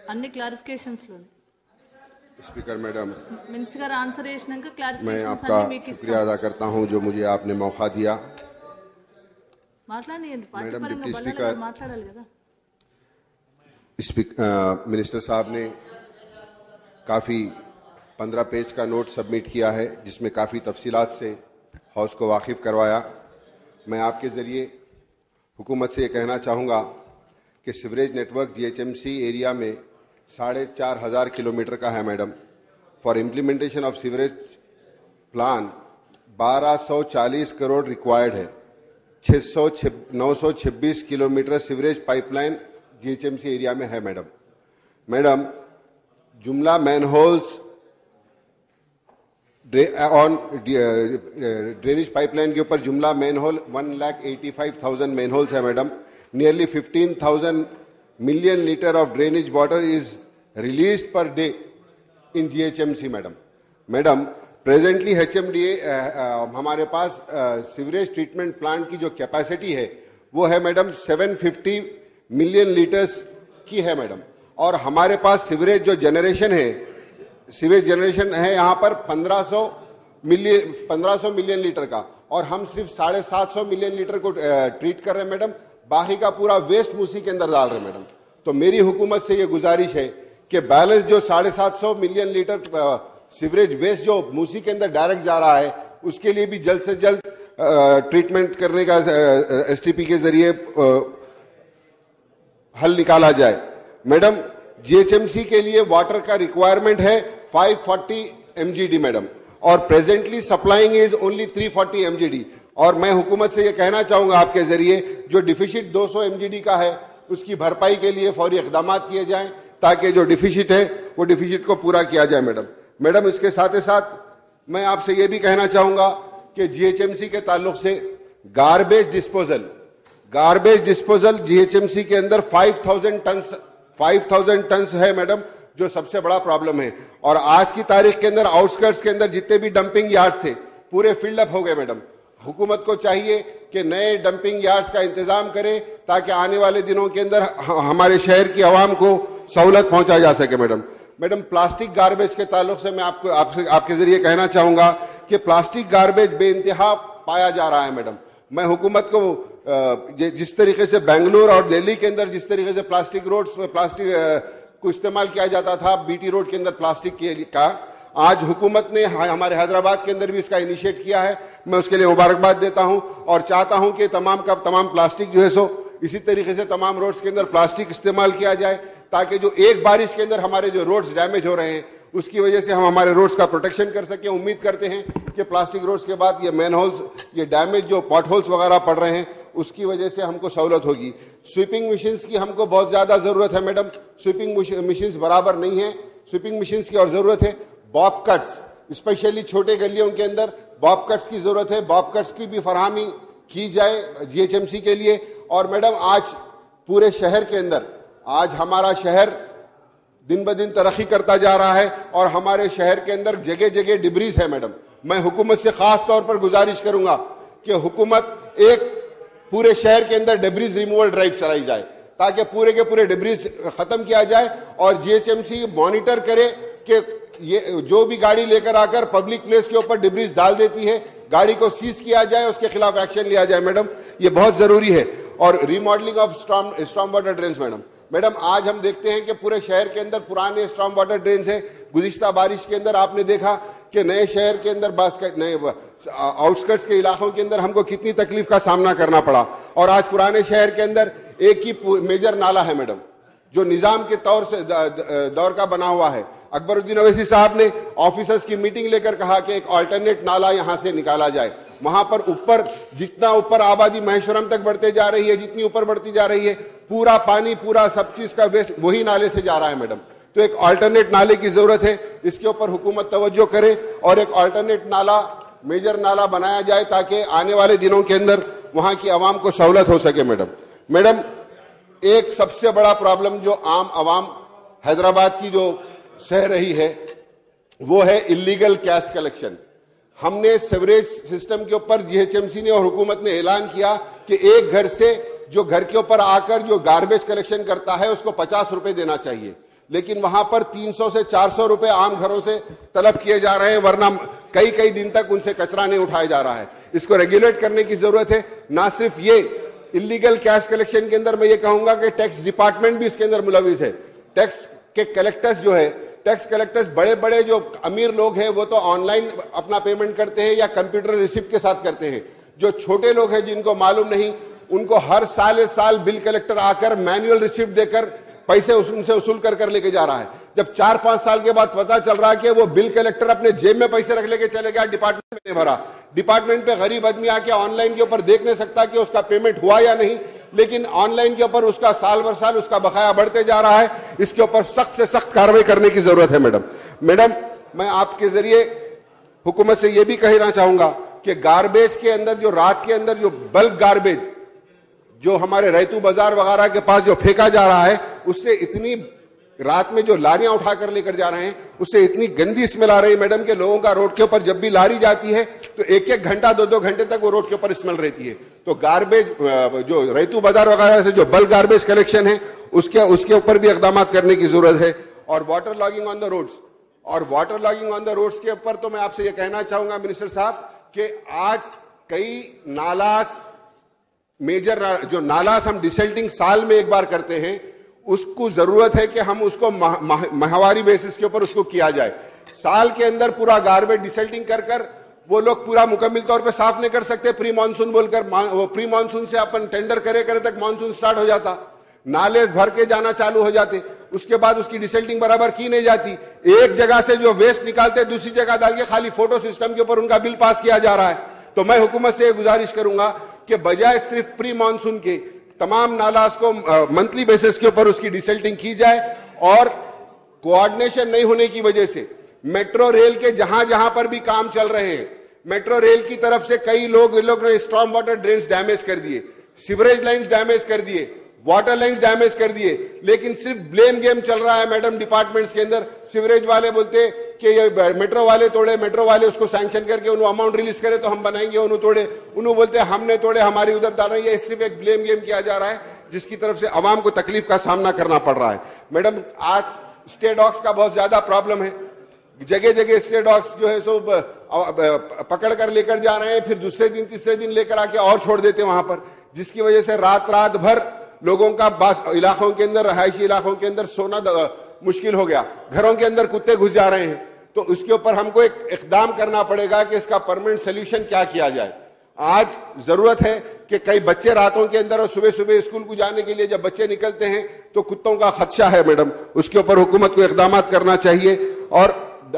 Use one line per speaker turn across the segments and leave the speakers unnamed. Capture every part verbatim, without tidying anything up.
అన్ని క్లారిఫికేషన్స్ లోనే
speaker madam,
minister గారు ఆన్సర్ చేసినాక
मैं
క్లారిఫికేషన్స్
आपका
అన్ని మీకు
शुक्रिया
ఇస్తాను.
अदा करता हूं जो मुझे आपने मौका दिया।
మాట్లాడండి పార్టీ
మేడం,
పరంగా
డిప్యూటీ
బల్లాల
స్పీకర్
గారు మాట్లాడాలి కదా.
स्पीक, आ, मिनिस्टर साहब ने काफी पंद्रह पेज का नोट सबमिट किया है जिसमें काफी तफसीलात से हाउस को वाकिफ करवाया। मैं आपके जरिए हुकूमत से ये कहना चाहूंगा कि सीवरेज नेटवर्क जीएचएमसी एरिया में साढ़े चार हजार किलोमीटर का है madam. For implementation of sewerage plan बारह सौ चालीस करोड़ रिक्वायर्ड है। छह सौ नौ सौ छब्बीस kilometre sewerage pipeline GHMC area में है मैडम। मैडम, जुमला मैनहोल्स ऑन ड्रेनेज पाइपलाइन के ऊपर जुमला manhole one lakh eighty five thousand manholes है madam. Nearly fifteen thousand million litre of drainage water is release per day in GHMC madam. Madam, presently HMDA हमारे पास sewerage treatment plant की जो capacity है वो है madam seven fifty million litres की है मैडम। और हमारे पास सीवरेज जो जनरेशन है सीवेज जनरेशन है यहां पर पंद्रह सौ मिलियन पंद्रह सौ मिलियन लीटर का, और हम सिर्फ साढ़े सात सौ मिलियन लीटर को ट्रीट कर रहे हैं मैडम। बाकी का पूरा वेस्ट उसी के अंदर डाल रहे हैं मैडम। तो मेरी हुकूमत से यह गुजारिश है कि बैलेंस जो साढ़े सात सौ मिलियन लीटर सीवरेज वेस्ट जो मूसी के अंदर डायरेक्ट जा रहा है उसके लिए भी जल्द से जल्द ट्रीटमेंट करने का एसटीपी के जरिए हल निकाला जाए। मैडम, जीएचएमसी के लिए वाटर का रिक्वायरमेंट है फाइव फोर्टी एमजीडी मैडम, और presently supplying is only three forty MGD. और मैं हुकूमत से यह कहना चाहूंगा आपके जरिए जो डिफिसिट दो सौ एमजीडी का है उसकी भरपाई के लिए फौरी इकदाम किए जाएं ताकि जो डिफिसिट है वो डिफिसिट को पूरा किया जाए मैडम। मैडम, इसके साथ ही साथ मैं आपसे यह भी कहना चाहूंगा कि जीएचएमसी के ताल्लुक से garbage disposal garbage disposal GHMC के अंदर five thousand ton five thousand ton है मैडम, जो सबसे बड़ा प्रॉब्लम है। और आज की तारीख के अंदर आउटस्कर्ट्स के अंदर जितने भी डंपिंग यार्ड्स थे पूरे फिल्ड अप हो गए मैडम। हुकूमत को चाहिए कि नए डंपिंग यार्ड्स का इंतजाम करे ताकि आने वाले दिनों के अंदर हमारे शहर की आवाम को सहूलत पहुंचा जा सके मैडम। मैडम, प्लास्टिक गार्बेज के ताल्लुक से मैं आपको आपसे आपके जरिए कहना चाहूंगा कि प्लास्टिक गार्बेज बेइंतहा पाया जा रहा है मैडम। मैं हुकूमत को जिस तरीके से बेंगलुरु और दिल्ली के अंदर जिस तरीके से प्लास्टिक रोड्स प्लास्टिक को इस्तेमाल किया जाता था बीटी रोड के अंदर प्लास्टिक का, आज हुकूमत ने हमारे हैदराबाद के अंदर भी इसका इनिशिएट किया है। मैं उसके लिए मुबारकबाद देता हूं और चाहता हूं कि तमाम का तमाम प्लास्टिक जो है सो इसी तरीके से तमाम रोड्स के अंदर प्लास्टिक इस्तेमाल किया जाए ताकि जो एक बारिश के अंदर हमारे जो रोड्स डैमेज हो रहे हैं उसकी वजह से हम हमारे रोड्स का प्रोटेक्शन कर सकें। उम्मीद करते हैं कि प्लास्टिक रोड्स के बाद ये मैनहोल्स ये डैमेज जो पॉट होल्स वगैरह पड़ रहे हैं उसकी वजह से हमको सहूलत होगी। स्वीपिंग मशीन्स की हमको बहुत ज्यादा जरूरत है मैडम। स्वीपिंग मशीन्स बराबर नहीं है, स्वीपिंग मशीन्स की और जरूरत है। बॉब कट्स स्पेशली छोटे गलियों के अंदर बॉब कट्स की जरूरत है, बॉब कट्स की भी फरहमी की जाए जीएचएमसी के लिए। और मैडम, आज पूरे शहर के अंदर आज हमारा शहर दिन ब दिन तरक्की करता जा रहा है और हमारे शहर के अंदर जगह जगह डिब्रीज है मैडम। मैं हुकूमत से खास तौर पर गुजारिश करूंगा कि हुकूमत एक पूरे शहर के अंदर डिब्रीज रिमूवल ड्राइव चलाई जाए ताकि पूरे के पूरे डिब्रीज खत्म किया जाए और जीएचएमसी मॉनिटर करे कि ये जो भी गाड़ी लेकर आकर पब्लिक प्लेस के ऊपर डिब्रीज डाल देती है गाड़ी को सीज किया जाए, उसके खिलाफ एक्शन लिया जाए मैडम। ये बहुत जरूरी है। और remodelling of storm storm water drains madam. Madam, आज हम देखते हैं कि पूरे शहर के अंदर पुराने स्ट्रॉम वाटर ड्रेन्स है। गुज़िश्ता बारिश के अंदर आपने देखा कि नए शहर के अंदर नए आउटस्कर्ट्स के इलाकों के अंदर हमको कितनी तकलीफ का सामना करना पड़ा। और आज पुराने शहर के अंदर एक ही मेजर नाला है मैडम जो निजाम के तौर से दौर का बना हुआ है। अकबरुद्दीन अवैसी साहब ने ऑफिसर्स की मीटिंग लेकर कहा कि एक अल्टरनेट नाला यहां से निकाला जाए। वहां पर ऊपर जितना ऊपर आबादी महेश्वरम तक बढ़ते जा रही है, जितनी ऊपर बढ़ती जा रही है, पूरा पानी पूरा सब चीज का वेस्ट वही नाले से जा रहा है मैडम। तो एक अल्टरनेट नाले की जरूरत है, इसके ऊपर हुकूमत तवज्जो करे और एक अल्टरनेट नाला मेजर नाला बनाया जाए ताकि आने वाले दिनों के अंदर वहां की आवाम को सहूलत हो सके मैडम। मैडम, एक सबसे बड़ा प्रॉब्लम जो आम आवाम हैदराबाद की जो सह रही है वो है इलीगल कैश कलेक्शन। हमने सीवरेज सिस्टम के ऊपर जीएचएमसी ने और हुकूमत ने ऐलान किया कि एक घर से जो घर के ऊपर आकर जो गार्बेज कलेक्शन करता है उसको पचास रुपए देना चाहिए, लेकिन वहां पर तीन सौ से चार सौ रुपए आम घरों से तलब किए जा रहे हैं, वरना कई कई दिन तक उनसे कचरा नहीं उठाया जा रहा है। इसको रेगुलेट करने की जरूरत है। ना सिर्फ ये इलीगल कैश कलेक्शन के अंदर मैं ये कहूंगा कि टैक्स डिपार्टमेंट भी इसके अंदर मुलविस है। टैक्स के कलेक्टर्स जो है, टैक्स कलेक्टर्स बड़े बड़े जो अमीर लोग हैं वो तो ऑनलाइन अपना पेमेंट करते हैं या कंप्यूटर रिसिप्ट के साथ करते हैं। जो छोटे लोग हैं जिनको मालूम नहीं, उनको हर साल साल बिल कलेक्टर आकर मैनुअल रिसिप्ट देकर पैसे उनसे वसूल कर कर लेके जा रहा है। जब चार पांच साल के बाद पता चल रहा है कि वो बिल कलेक्टर अपने जेब में पैसे रख लेके चले गया, डिपार्टमेंट में नहीं भरा। डिपार्टमेंट पे गरीब आदमी आके ऑनलाइन के ऊपर देख नहीं सकता कि उसका पेमेंट हुआ या नहीं, लेकिन ऑनलाइन के ऊपर उसका साल भर साल उसका बकाया बढ़ते जा रहा है। इसके ऊपर सख्त से सख्त कार्रवाई करने की जरूरत है। मैडम मैडम मैं आपके जरिए हुकूमत से यह भी कहना चाहूंगा कि गार्बेज के अंदर जो रात के अंदर जो बल्क गार्बेज जो हमारे रैतू बाजार वगैरह के पास जो फेंका जा रहा है, उससे इतनी रात में जो लारियां उठाकर लेकर जा रहे हैं, उससे इतनी गंदी स्मेल आ रही है मैडम के लोगों का रोड के ऊपर जब भी लारी जाती है तो एक एक घंटा दो दो घंटे तक वो रोड के ऊपर स्मेल रहती है। तो गार्बेज जो रैतू बाजार वगैरह से जो बल्क गार्बेज कलेक्शन है उसके उसके ऊपर भी इकदाम करने की जरूरत है। और water logging on the roads और water logging on the roads के ऊपर तो मैं आपसे ये कहना चाहूंगा मिनिस्टर साहब कि आज कई नालास मेजर जो नालास हम डिसल्टिंग साल में एक बार करते हैं, उसको जरूरत है कि हम उसको माहवारी बेसिस के ऊपर उसको किया जाए। साल के अंदर पूरा गार्बेज डिसल्टिंग कर कर वो लोग पूरा मुकम्मल तौर पे साफ नहीं कर सकते। प्री मानसून बोलकर वो प्री मानसून से अपन टेंडर करे करे तक मानसून स्टार्ट हो जाता, नाले भर के जाना चालू हो जाते, उसके बाद उसकी डिसल्टिंग बराबर की नहीं जाती। एक जगह से जो वेस्ट निकालते दूसरी जगह डाल के खाली फोटो सिस्टम के ऊपर उनका बिल पास किया जा रहा है। तो मैं हुकूमत से गुजारिश करूंगा कि बजाय सिर्फ प्री मानसून के तमाम नालास को मंथली बेसिस के ऊपर उसकी डिसल्टिंग की जाए। और कोऑर्डिनेशन नहीं होने की वजह से मेट्रो रेल के जहां जहां पर भी काम चल रहे हैं, मेट्रो रेल की तरफ से कई लोग लोग ने स्टॉर्म वाटर ड्रेन्स डैमेज कर दिए, सीवरेज लाइंस डैमेज कर दिए, वाटर लाइंस डैमेज कर दिए, लेकिन सिर्फ ब्लेम गेम चल रहा है मैडम डिपार्टमेंट्स के अंदर। सीवरेज वाले बोलते कि ये मेट्रो वाले तोड़े, मेट्रो वाले उसको सैंक्शन करके उन्होंने अमाउंट रिलीज करे तो हम बनाएंगे, उन्होंने तोड़े, उन्होंने बोलते हमने तोड़े हमारी उधर डाल रही है। सिर्फ एक ब्लेम गेम किया जा रहा है जिसकी तरफ से अवाम को तकलीफ का सामना करना पड़ रहा है। मैडम आज स्टे डॉग्स का बहुत ज्यादा प्रॉब्लम है। जगह जगह स्टे डॉग्स जो है सो पकड़ कर लेकर जा रहे हैं, फिर दूसरे दिन तीसरे दिन लेकर आके और छोड़ देते हैं वहां पर, जिसकी वजह से रात रात भर लोगों का इलाकों के अंदर, रहायशी इलाकों के अंदर सोना मुश्किल हो गया। घरों के अंदर कुत्ते घुस जा रहे हैं। तो इसके ऊपर हमको एक इकदाम करना पड़ेगा कि इसका परमानेंट सोल्यूशन क्या किया जाए। आज जरूरत है कि कई बच्चे रातों के अंदर और सुबह सुबह स्कूल को जाने के लिए जब बच्चे निकलते हैं तो कुत्तों का खदशा है मैडम, उसके ऊपर हुकूमत को इकदाम करना चाहिए। और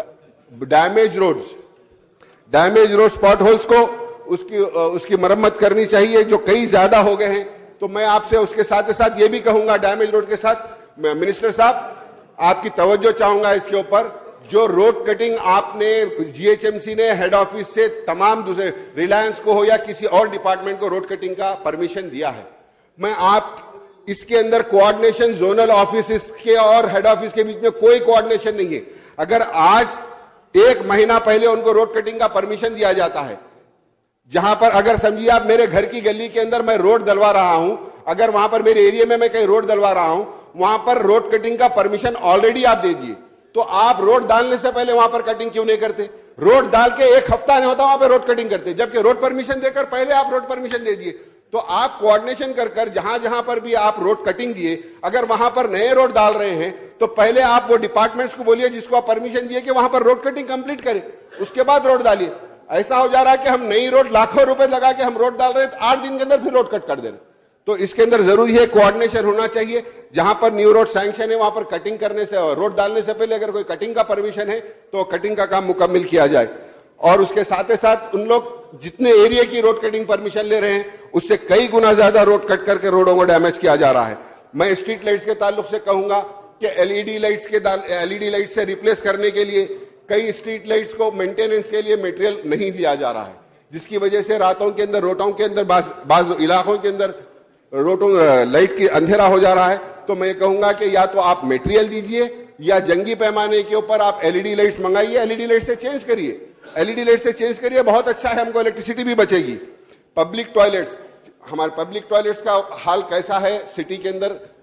damage roads damage road spot holes को उसकी उसकी मरम्मत करनी चाहिए जो कई ज्यादा हो गए हैं। तो मैं आपसे उसके साथ साथ ये भी कहूंगा, डैमेज रोड के साथ मिनिस्टर साहब आपकी तवज्जो चाहूंगा इसके ऊपर। जो रोड कटिंग आपने जीएचएमसी ने हेड ऑफिस से तमाम दूसरे रिलायंस को हो या किसी और डिपार्टमेंट को रोड कटिंग का परमिशन दिया है, मैं आप इसके अंदर कोऑर्डिनेशन जोनल ऑफिस के और हेड ऑफिस के बीच में कोई कोऑर्डिनेशन नहीं है। अगर आज एक महीना पहले उनको रोड कटिंग का परमिशन दिया जाता है, जहां पर अगर समझिए आप मेरे घर की गली के अंदर मैं रोड डलवा रहा हूं, अगर वहां पर मेरे एरिया में मैं कहीं रोड डलवा रहा हूं, वहां पर रोड कटिंग का परमिशन ऑलरेडी आप दे दिए, तो आप रोड डालने से पहले वहां पर कटिंग क्यों नहीं करते? रोड डाल के एक हफ्ता नहीं होता वहां पर रोड कटिंग करते, जबकि रोड परमिशन देकर पहले आप रोड परमिशन दे दिए। तो आप कोऑर्डिनेशन कर कर जहां जहां पर भी आप रोड कटिंग दिए, अगर वहां पर नए रोड डाल रहे हैं तो पहले आप वो डिपार्टमेंट्स को बोलिए जिसको आप परमिशन दिए कि वहां पर रोड कटिंग कंप्लीट करें, उसके बाद रोड डालिए। ऐसा हो जा रहा है कि हम नई रोड लाखों रुपए लगा के हम रोड डाल रहे हैं, तो आठ दिन के अंदर फिर रोड कट कर दे रहे। तो इसके अंदर जरूरी है कोऑर्डिनेशन होना चाहिए। जहां पर न्यू रोड सैंक्शन है वहां पर कटिंग करने से और रोड डालने से पहले अगर कोई कटिंग का परमिशन है तो कटिंग का काम मुकम्मल किया जाए। और उसके साथ ही साथ उन लोग जितने एरिया की रोड कटिंग परमिशन ले रहे हैं उससे कई गुना ज्यादा रोड कट करके रोडों को डैमेज किया जा रहा है। मैं स्ट्रीट लाइट्स के ताल्लुक से कहूंगा कि एलईडी लाइट्स के एलईडी लाइट से रिप्लेस करने के लिए कई स्ट्रीट लाइट्स को मेंटेनेंस के लिए मटेरियल नहीं दिया जा रहा है, जिसकी वजह से रातों के अंदर रोडों के अंदर बाज इलाकों के अंदर रोडों लाइट की अंधेरा हो जा रहा है। तो मैं कहूंगा कि या तो आप मटेरियल दीजिए या जंगी पैमाने के ऊपर आप एलईडी लाइट्स मंगाइए, एलईडी लाइट से चेंज करिए, एलईडी लाइट से चेंज करिए, बहुत अच्छा है, हमको इलेक्ट्रिसिटी भी बचेगी। पब्लिक टॉयलेट्स, हमारे पब्लिक टॉयलेट्स का हाल कैसा है सिटी के अंदर?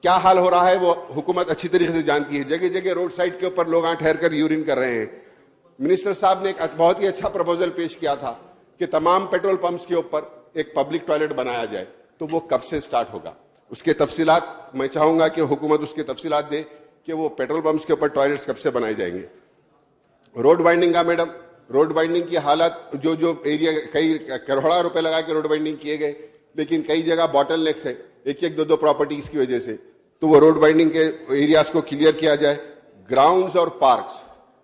क्या हाल हो रहा है वो हुकूमत अच्छी तरीके से जानती है। जगह जगह रोड साइड के ऊपर लोग ठहर कर यूरिन कर रहे हैं। मिनिस्टर साहब ने एक बहुत ही अच्छा प्रपोजल पेश किया था कि तमाम पेट्रोल पंप्स के ऊपर एक पब्लिक टॉयलेट बनाया जाए। तो वो कब से स्टार्ट होगा, उसके तफसीलात मैं चाहूंगा कि हुकूमत उसके तफसीलात दे कि वो पेट्रोल पंप्स के ऊपर टॉयलेट्स कब से बनाए जाएंगे। रोड वाइंडिंग का मैडम, रोड वाइंडिंग की हालत, जो जो एरिया कई करोड़ों रुपए लगा के रोड वाइंडिंग किए गए, लेकिन कई जगह बॉटल नेक्स है, एक एक दो दो प्रॉपर्टीज की वजह से। तो वो रोड वाइंडिंग के एरियाज को क्लियर किया जाए। ग्राउंड्स और पार्क्स,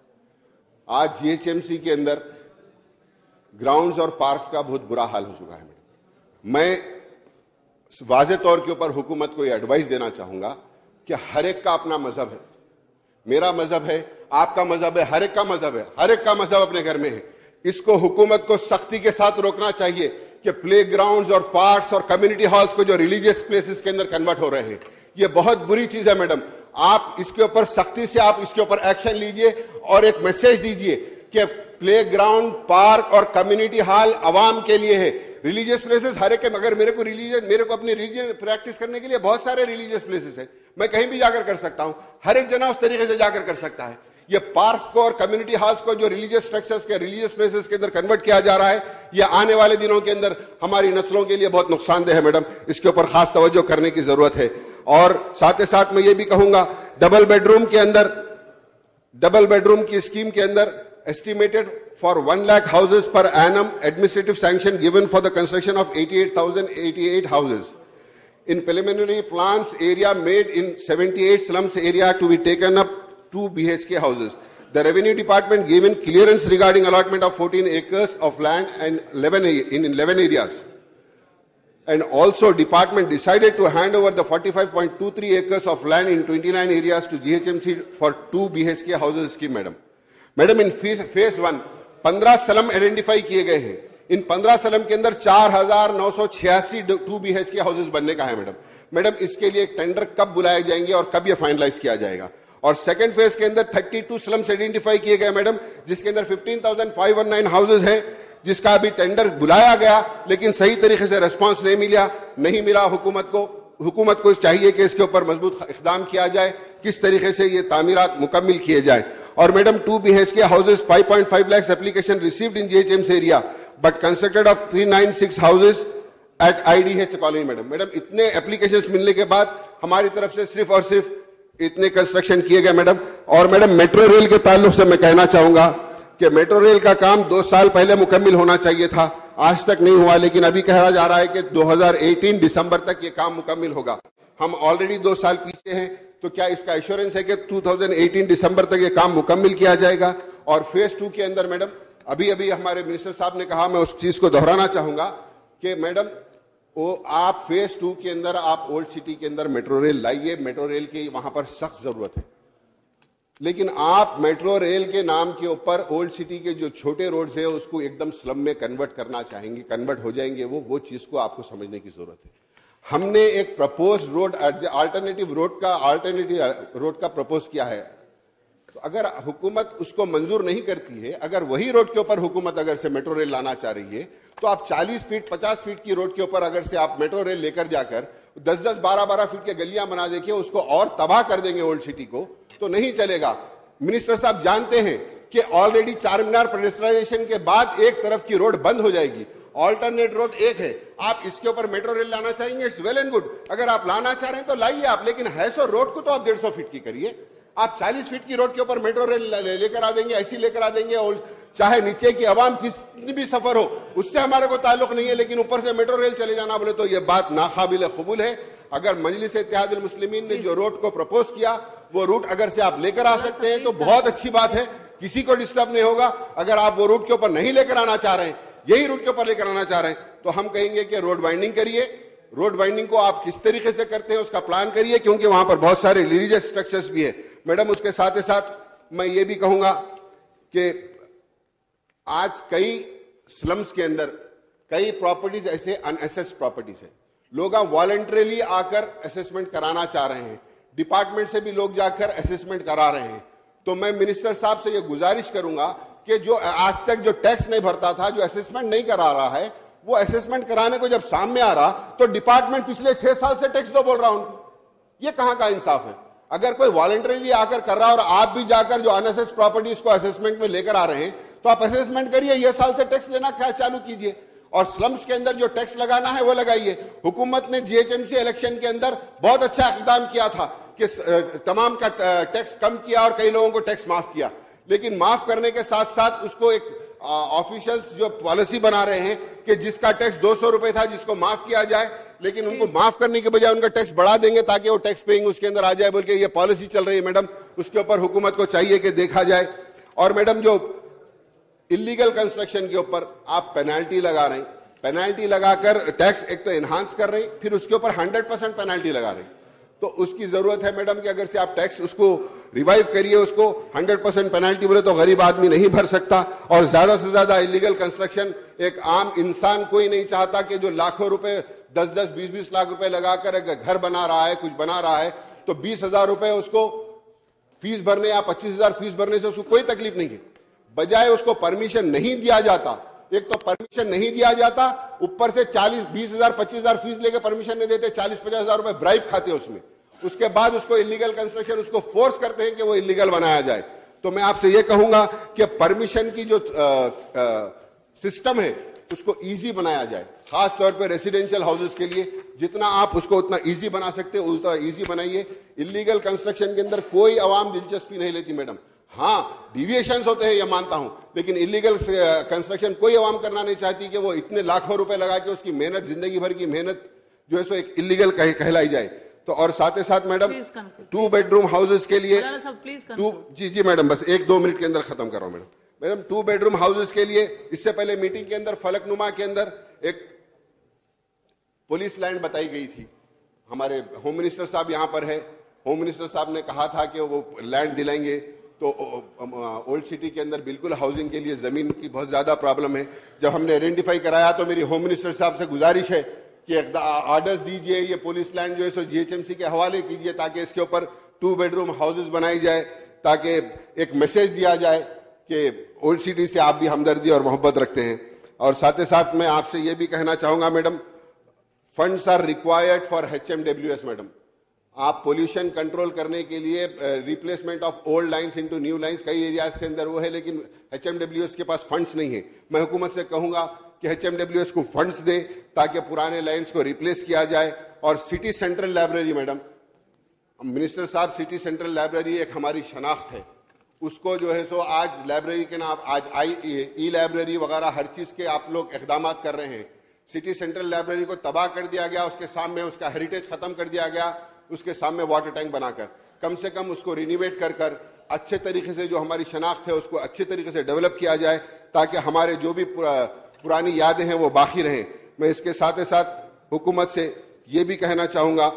आज जीएचएमसी के अंदर ग्राउंड्स और पार्क्स का बहुत बुरा हाल हो चुका है। मैं वाज़े तौर के ऊपर हुकूमत को यह एडवाइस देना चाहूंगा कि हर एक का अपना मजहब है। मेरा मजहब है, आपका मजहब है, हर एक का मजहब है, हर एक का मजहब अपने घर में है। इसको हुकूमत को सख्ती के साथ रोकना चाहिए कि प्ले ग्राउंड्स और पार्क्स और कम्युनिटी हॉल्स को जो रिलीजियस प्लेसेस के अंदर कन्वर्ट हो रहे हैं, ये बहुत बुरी चीज है मैडम। आप इसके ऊपर सख्ती से आप इसके ऊपर एक्शन लीजिए और एक मैसेज दीजिए कि प्ले ग्राउंड, पार्क और कम्युनिटी हॉल अवाम के लिए है। रिलीजियस प्लेसेस हर एक, अगर मेरे को रिलीजियस मेरे को अपनी रिलीजन प्रैक्टिस करने के लिए बहुत सारे रिलीजियस प्लेसेस है, मैं कहीं भी जाकर कर सकता हूं। हर एक जना उस तरीके से जाकर कर सकता है। ये पार्क्स को और कम्युनिटी हॉल्स को जो रिलीजियस स्ट्रक्चर्स के रिलीजियस प्लेसेस के अंदर कन्वर्ट किया जा रहा है, ये आने वाले दिनों के अंदर हमारी नस्लों के लिए बहुत नुकसानदेह है मैडम। इसके ऊपर खास तवज्जो करने की जरूरत है। और साथ ही साथ मैं ये भी कहूंगा, डबल बेडरूम के अंदर, डबल बेडरूम की स्कीम के अंदर estimated for one lakh houses per annum administrative sanction given for the construction of eighty-eight thousand eighty-eight houses. In preliminary plans, area made in seventy-eight slums area to be taken up two B H K houses. The Revenue Department given clearance regarding allotment of fourteen acres of land and eleven in eleven areas. And also department decided to hand over the forty-five point two three acres of land in twenty-nine areas to G H M C for two B H K houses scheme madam. Madam, in phase, phase one, पंद्रह slum identify किए गए हैं। इन पंद्रह slum के अंदर चार हजार नौ सौ छियासी टू बीएच के हाउसेज बनने का है मैडम। मैडम, इसके लिए टेंडर कब बुलाए जाएंगे और कब ये फाइनलाइज किया जाएगा? और सेकंड फेज के अंदर बत्तीस स्लम्स आइडेंटिफाई किए गए मैडम, जिसके अंदर पंद्रह हज़ार पाँच सौ उन्नीस हाउसेज हैं, जिसका अभी टेंडर बुलाया गया लेकिन सही तरीके से रिस्पांस नहीं मिला नहीं मिला हुकूमत को। हुकूमत को चाहिए कि इसके ऊपर मजबूत इकदाम किया जाए, किस तरीके से ये तामीरात मुकम्मिल किए जाए। और madam, two BHK houses five point five lakhs application received in G H M C area but constructed of three ninety-six houses at I D H colony madam. Madam, इतने एप्लीकेशंस मिलने के बाद हमारी तरफ से सिर्फ और सिर्फ इतने कंस्ट्रक्शन किए गए मैडम। और मैडम, मेट्रो रेल के ताल्लुक से मैं कहना चाहूंगा कि मेट्रो रेल का काम दो साल पहले मुकम्मिल होना चाहिए था, आज तक नहीं हुआ, लेकिन अभी कहा जा रहा है कि दो हज़ार अठारह दिसंबर तक ये काम मुकम्मिल होगा। हम ऑलरेडी दो साल पीछे हैं, तो क्या इसका एश्योरेंस है कि दो हज़ार अठारह दिसंबर तक ये काम मुकम्मिल किया जाएगा? और फेज टू के अंदर मैडम, अभी अभी हमारे मिनिस्टर साहब ने कहा, मैं उस चीज को दोहराना चाहूंगा कि मैडम, वो आप फेज टू के अंदर आप ओल्ड सिटी के अंदर मेट्रो रेल लाइए। मेट्रो रेल की वहां पर सख्त जरूरत है, लेकिन आप मेट्रो रेल के नाम के ऊपर ओल्ड सिटी के जो छोटे रोड्स है उसको एकदम स्लम में कन्वर्ट करना चाहेंगे, कन्वर्ट हो जाएंगे वो वो चीज को आपको समझने की जरूरत है। हमने एक प्रपोज रोड, अल्टरनेटिव रोड का अल्टरनेटिव रोड का प्रपोज किया है, तो अगर हुकूमत उसको मंजूर नहीं करती है, अगर वही रोड के ऊपर हुकूमत अगर से मेट्रो रेल लाना चाह रही है, तो आप चालीस फीट पचास फीट की रोड के ऊपर अगर से आप मेट्रो रेल लेकर जाकर दस दस बारह बारह फीट के गलियां बना देखिए, उसको और तबाह कर देंगे ओल्ड सिटी को, तो नहीं चलेगा। मिनिस्टर साहब जानते हैं कि ऑलरेडी चार मीनार पेडेस्ट्रियलाइजेशन के बाद एक तरफ की रोड बंद हो जाएगी, ऑल्टरनेट रोड एक है। आप इसके ऊपर मेट्रो रेल लाना चाहेंगे, इट्स वेल एंड गुड, अगर आप लाना चाह रहे हैं तो लाइए आप, लेकिन है सो रोड को तो आप डेढ़ सौ फीट की करिए। आप चालीस फीट की रोड के ऊपर मेट्रो रेल लेकर आ देंगे, ऐसी लेकर आ देंगे, और चाहे नीचे की आवाम कितनी भी सफर हो उससे हमारे को ताल्लुक नहीं है, लेकिन ऊपर से मेट्रो रेल चले जाना बोले तो यह बात नाकाबिल कबूल है। अगर मजलिस इत्तेहादुल मुस्लिमीन ने जो रोड को प्रपोज किया, वो रूट अगर से आप लेकर आ सकते हैं तो बहुत अच्छी बात है, किसी को डिस्टर्ब नहीं होगा। अगर आप वो रूट के ऊपर नहीं लेकर आना चाह रहे हैं, यही रूट के ऊपर लेकर आना चाह रहे हैं, तो हम कहेंगे कि रोड वाइंडिंग करिए। रोड वाइंडिंग को आप किस तरीके से करते हैं उसका प्लान करिए, क्योंकि वहां पर बहुत सारे रिलीजियस स्ट्रक्चर्स भी है मैडम। उसके साथ ही साथ मैं ये भी कहूंगा कि आज कई स्लम्स के अंदर कई प्रॉपर्टीज ऐसे अनएसेस्ड प्रॉपर्टीज है, लोग वॉलंटरीली आकर असेसमेंट कराना चाह रहे हैं, डिपार्टमेंट से भी लोग जाकर असेसमेंट करा रहे हैं। तो मैं मिनिस्टर साहब से ये गुजारिश करूंगा कि जो आज तक जो टैक्स नहीं भरता था, जो असेसमेंट नहीं करा रहा है, वो असेसमेंट कराने को जब सामने आ रहा तो डिपार्टमेंट पिछले छह साल से टैक्स दो बोल रहा हूं, ये कहां का इंसाफ है? अगर कोई वॉलंटरीली आकर कर रहा है और आप भी जाकर जो अनअसेस्ड प्रॉपर्टीज को असेसमेंट में लेकर आ रहे हैं, तो आप असेसमेंट करिए, ये साल से टैक्स लेना क्या चालू कीजिए और स्लम्स के अंदर जो टैक्स लगाना है वो लगाइए। हुकूमत ने जीएचएमसी इलेक्शन के अंदर बहुत अच्छा इकदाम किया था कि तमाम का टैक्स कम किया और कई लोगों को टैक्स माफ किया, लेकिन माफ करने के साथ साथ उसको एक ऑफिशियल्स जो पॉलिसी बना रहे हैं कि जिसका टैक्स दो सौ रुपए था जिसको माफ किया जाए, लेकिन उनको माफ करने के बजाय उनका टैक्स बढ़ा देंगे ताकि वो टैक्स पेइंग उसके अंदर आ जाए, बोल के ये पॉलिसी चल रही है मैडम। उसके ऊपर हुकूमत को चाहिए कि देखा जाए। और मैडम जो इलीगल कंस्ट्रक्शन के ऊपर आप पेनाल्टी लगा रहे हैं, पेनाल्टी लगाकर टैक्स एक तो एनहांस कर रहे हैं, फिर उसके ऊपर हंड्रेड परसेंट पेनाल्टी लगा रहे हैं, तो उसकी जरूरत है मैडम कि अगर से आप टैक्स उसको रिवाइव करिए, उसको हंड्रेड परसेंट पेनाल्टी बोले तो गरीब आदमी नहीं भर सकता। और ज्यादा से ज्यादा इलीगल कंस्ट्रक्शन, एक आम इंसान कोई नहीं चाहता कि जो लाखों रुपए दस दस बीस बीस लाख रुपए लगाकर अगर घर बना रहा है, कुछ बना रहा है, तो बीस हजार रुपए उसको फीस भरने या पच्चीस हजार फीस भरने से उसको कोई तकलीफ नहीं है। बजाय उसको परमिशन नहीं दिया जाता, एक तो परमिशन नहीं दिया जाता, ऊपर से चालीस बीस हजार पच्चीस हजार फीस लेकर परमिशन नहीं देते, चालीस पचास हजार रुपए ब्राइब खाते उसमें। उसके बाद उसको इलीगल कंस्ट्रक्शन उसको फोर्स करते हैं कि वो इलीगल बनाया जाए। तो मैं आपसे ये कहूंगा कि परमिशन की जो सिस्टम है उसको इजी बनाया जाए, खास तौर पे रेसिडेंशियल हाउसेस के लिए जितना आप उसको उतना इजी बना सकते हो उतना इजी बनाइए। इलीगल कंस्ट्रक्शन के अंदर कोई आवाम दिलचस्पी नहीं लेती मैडम। हां, डिविएशंस होते हैं ये मानता हूं, लेकिन इलीगल कंस्ट्रक्शन कोई आवाम करना नहीं चाहती कि वो इतने लाखों रुपए लगा के उसकी मेहनत, जिंदगी भर की मेहनत जो है सो एक इलीगल कह, कहलाई जाए। तो और साथ ही साथ मैडम टू बेडरूम हाउसेस के लिए टू जी जी मैडम बस एक दो मिनट के अंदर खत्म कर रहा हूं madam. Madam two bedroom houses के लिए इससे पहले मीटिंग के अंदर फलकनुमा के अंदर एक पुलिस लैंड बताई गई थी। हमारे होम मिनिस्टर साहब यहां पर है, होम मिनिस्टर साहब ने कहा था कि वो लैंड दिलाएंगे। तो ओल्ड सिटी के अंदर बिल्कुल हाउसिंग के लिए जमीन की बहुत ज्यादा प्रॉब्लम है। जब हमने आइडेंटिफाई कराया तो मेरी होम मिनिस्टर साहब से गुजारिश है कि ऑर्डर्स दीजिए, ये पुलिस लैंड जो है सो जीएचएमसी के हवाले कीजिए ताकि इसके ऊपर टू बेडरूम हाउसेस बनाई जाए, ताकि एक मैसेज दिया जाए कि ओल्ड सिटी से आप भी हमदर्दी और मोहब्बत रखते हैं। और साथ ही साथ मैं आपसे ये भी कहना चाहूंगा madam, funds are required for HMWS madam. आप पोल्यूशन कंट्रोल करने के लिए replacement of old lines into new lines कई एरियाज के अंदर वो है, लेकिन एचएमडब्ल्यूएस के पास फंड्स नहीं है। मैं हुकूमत से कहूंगा कि एचएमडब्ल्यूएस को फंड्स दे ताकि पुराने लाइंस को रिप्लेस किया जाए। और city central library madam, minister साहब, सिटी सेंट्रल लाइब्रेरी एक हमारी शनाख्त है, उसको जो है सो आज लाइब्रेरी के नाम आज आई ई लाइब्रेरी वगैरह हर चीज के आप लोग इकदाम कर रहे हैं। सिटी सेंट्रल लाइब्रेरी को तबाह कर दिया गया, उसके सामने उसका हेरिटेज खत्म कर दिया गया, उसके सामने वाटर टैंक बनाकर कम से कम उसको रिनोवेट कर कर अच्छे तरीके से जो हमारी शनाख्त है उसको अच्छे तरीके से डेवलप किया जाए ताकि हमारे जो भी पुरा, पुरानी यादें हैं वो बाकी रहें। मैं इसके साथ ही साथ हुकूमत से ये भी कहना चाहूंगा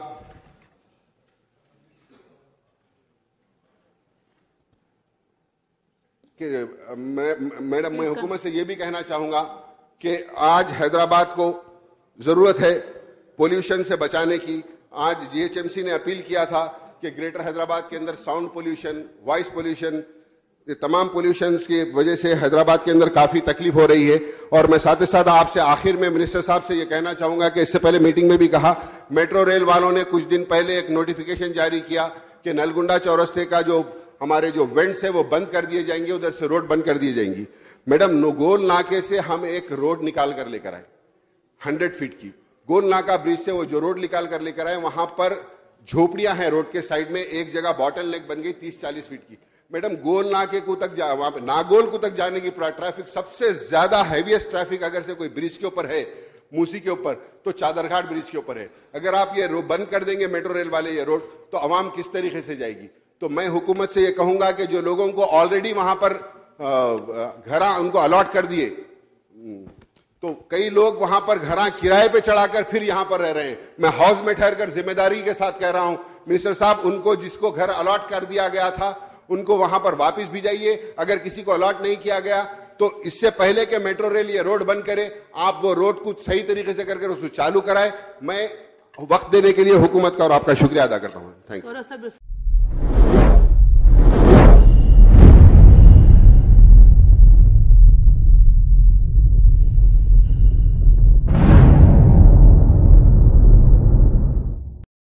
कि मैडम मैं हुकूमत से ये भी कहना चाहूंगा कि आज हैदराबाद को जरूरत है पोल्यूशन से बचाने की। आज जीएचएमसी ने अपील किया था कि ग्रेटर हैदराबाद के अंदर साउंड पोल्यूशन, वॉइस पोल्यूशन, ये तमाम पोल्यूशंस की वजह से हैदराबाद के अंदर काफी तकलीफ हो रही है। और मैं साथ ही साथ आपसे आखिर में मिनिस्टर साहब से ये कहना चाहूंगा कि इससे पहले मीटिंग में भी कहा, मेट्रो रेल वालों ने कुछ दिन पहले एक नोटिफिकेशन जारी किया कि नलगुंडा चौरस्ते का जो हमारे जो वेंट्स है वो बंद कर दिए जाएंगे, उधर से रोड बंद कर दी जाएंगी। मैडम, गोल नाके से हम एक रोड निकाल कर लेकर आए हंड्रेड फीट की, गोल नाका ब्रिज से वो जो रोड निकाल कर लेकर आए, वहां पर झोपड़ियां हैं रोड के साइड में, एक जगह बॉटल नेक बन गई तीस चालीस फीट की। मैडम, गोल नाके को तक जा वहां पे नागोल को तक जाने की ट्रैफिक, सबसे ज्यादा हैवीएस्ट ट्रैफिक अगर से कोई ब्रिज के ऊपर है मूसी के ऊपर तो चादरघाट ब्रिज के ऊपर है। अगर आप ये रोड बंद कर देंगे मेट्रो रेल वाले ये रोड, तो आवाम किस तरीके से जाएगी। तो मैं हुकूमत से ये कहूंगा कि जो लोगों को ऑलरेडी वहां पर घर उनको अलॉट कर दिए, तो कई लोग वहां पर घरा किराए पे चढ़ाकर फिर यहां पर रह रहे हैं। मैं हाउस में ठहरकर जिम्मेदारी के साथ कह रहा हूं, मिनिस्टर साहब, उनको जिसको घर अलॉट कर दिया गया था उनको वहां पर वापस भी जाइए। अगर किसी को अलॉट नहीं किया गया तो इससे पहले कि मेट्रो रेल ये रोड बंद करे, आप वो रोड को सही तरीके से करके उसको चालू कराए। मैं वक्त देने के लिए हुकूमत का और आपका शुक्रिया अदा करता हूं। Thank you.